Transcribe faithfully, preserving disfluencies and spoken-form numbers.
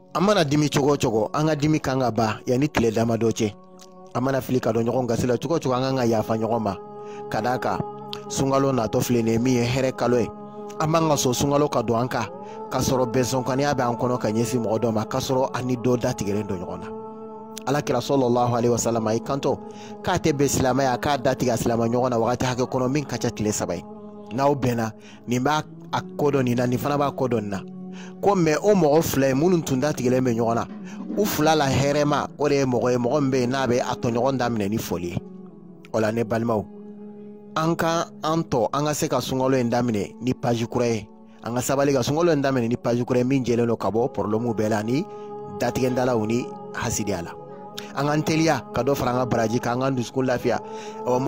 amana dimi cogo cogo anga dimi kanga ba yani tile dama doche amana fili ka do ɲɔgɔn gasila cogo cogo anga yafa ɲɔgɔn ma kadaka sungalo na to file ne mi here kalo e amanga so sungalo ka do anka kasoro bezon kan ya be an kono ka nyesi mo do ma kasoro ani do datigere do ɲɔgɔn na alakira sallallahu alaihi wasallam ay kanto ka te be silama ya ka datiga silama ɲɔgɔn na wagati hake kono min kacha tile sabai naw bena ni ba akodo ni na ni fana ba kodo na ko me o mo fle munun tunda tigele me ɲɔgɔn na u fula la herema o de mo go mo mbe na be ato ɲɔgɔn damine ni foli ola ne balmaw anka anto anga se ka sungalo endamine ni page kure anga sabali ka sungalo endamine ni page kure min jeleno kabo problemu bela ni datige ndala uni hasidiala anga antelia kado faranga baraji ka anga nduskun lafiya